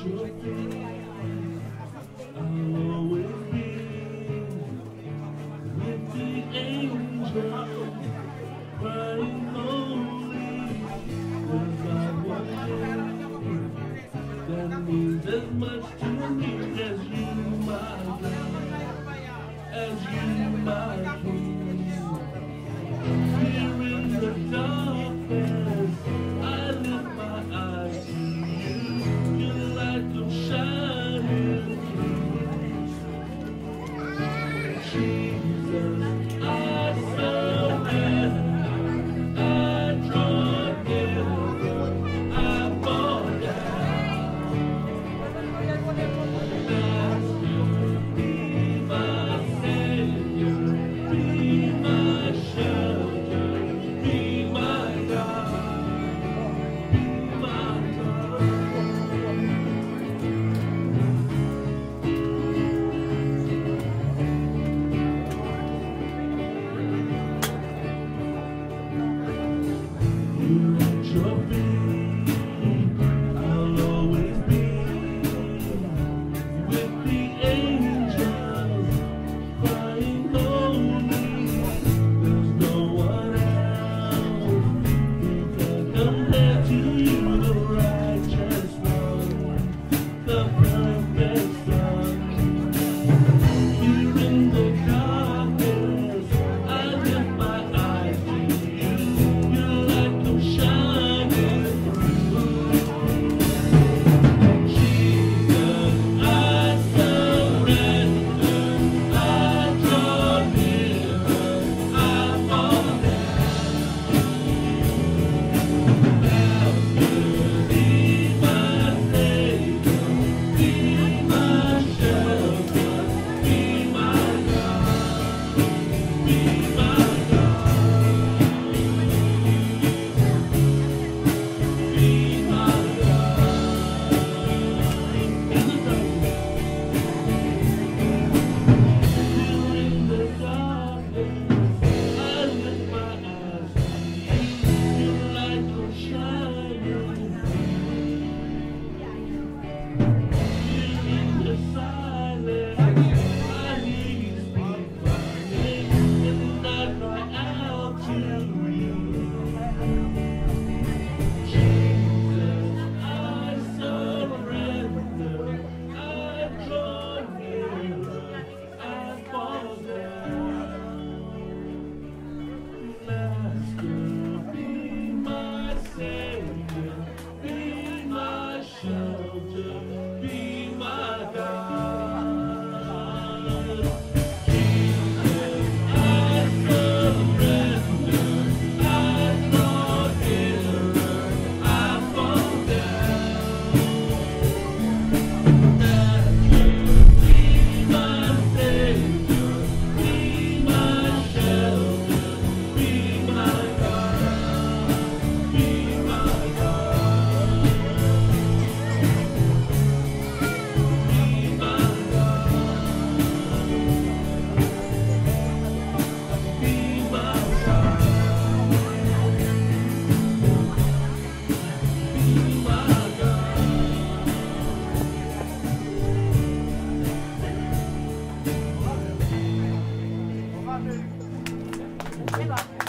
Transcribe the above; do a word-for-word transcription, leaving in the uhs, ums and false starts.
your feet. I'll always be with the angels, crying holy. There's not one name that means as much to me as you, my God, as you, my King. Here in the darkness, I lift my eyes to you. Your light will shine in me. Jesus, I surrender. I draw near. I fall down. Be my Savior, be my shelter, be my God, be my God. You at your feet, I'll always be with the angels, crying holy. There's no one else who can compare to you, the righteous one, the perfect Son. Here in the darkness, I lift my eyes to you. Your light will shine through. Jesus, I surrender. I draw near. I fall down. Be my Savior, be my shelter, be my God, be my God, be my God. In the darkness, I lift my eyes to you. Your light will shine here in the silence. I hear you speak my name, and I cry out to you. Jesus, I surrender. I draw near. I fall down. Master, be my Savior, be my shelter, be my God. Jesus, I surrender. I draw nearer. I fall down. Master, be my Savior, be my shelter, be my God, be my God, be my God, be my God.